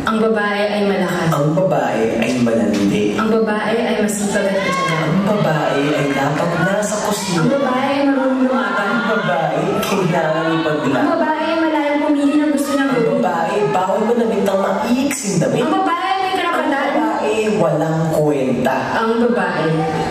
Ang babae ay malakas. Ang babae ay malandi. Ang babae ay masipag at matyaga. Ang babae ay dapat nasa kusina. Ang babae ay marunong lumaban. Ang babae kailangan ipagla. Ang babae ay malayang pumili ng gusto niyang Ang gawin. babae bawal mo na bintang maiiksing damit. Ang babae ay may Ang karapatan. babae walang kwenta. Ang babae.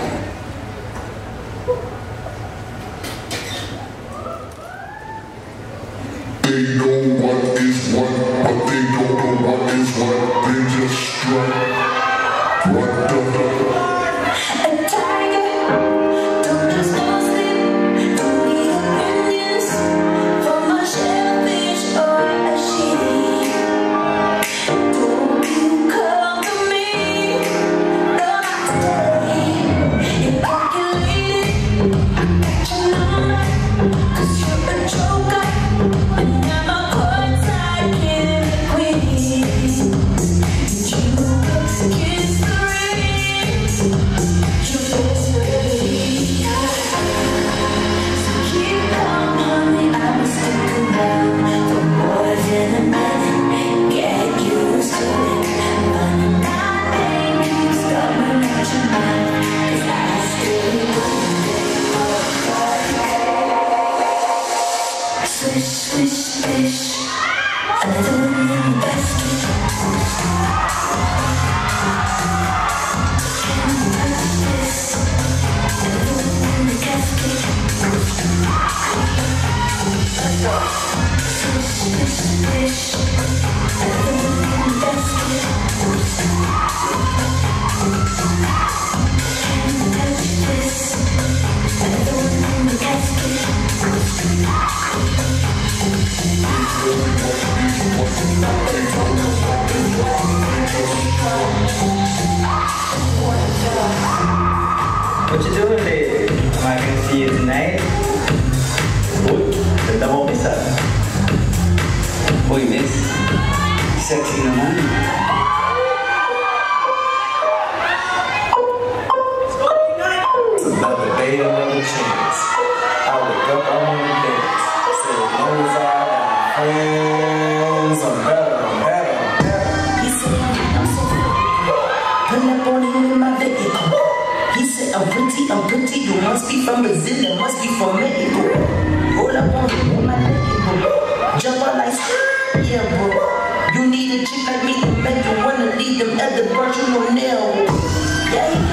They know what is what, but they don't know what is what. They just strut. What the A tiger, don't just go sleep. Don't need opinions from a shellfish or a sheep. Don't you come to me, not today. You're calculated, but you know that, 'cause you're a joker. And I'm a courtside queen. Did you kiss the ring? You kiss the ring. So keep calm, honey. I will stick around for more than a minute. Get used to it. But nothing keeps coming out your mouth, 'cause I still want it. Swish, swish, swish. Another one in the basket. Can't touch this. Another one in the casket. Swish, swish, swish. Another one in the basket. Can't touch this. Another one in the casket. What you doing there? Am I gonna see you tonight? Uy, ganda mo isa. Uy, miss. Sexy naman. Another day, another chance. I wake up, I wanna dance. So as long as I got friends, I'm better, I'm better, I'm better. He said, I'm so pull up on him in my vehicle. He said, I'm pretty, you must be from Brazil, you must be from Mexico. Roll up on him in my vehicle. Jump on like, yeah, bro. You need a chick like me to make you wanna leave them other birds you know now. Yeah.